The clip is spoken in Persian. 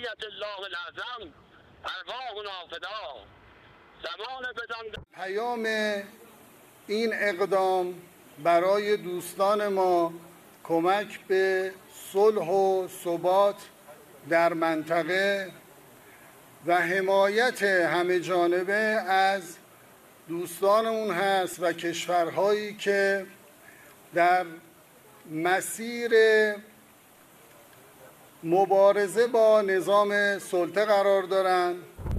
معیت الله الاعظم ارواحنا فدا. زمان بدان پیام این اقدام برای دوستان ما کمک به صلح و ثبات در منطقه و حمایت همه جانبه از دوستانمون هست و کشورهایی که در مسیر مبارزه با نظام سلطه قرار دارند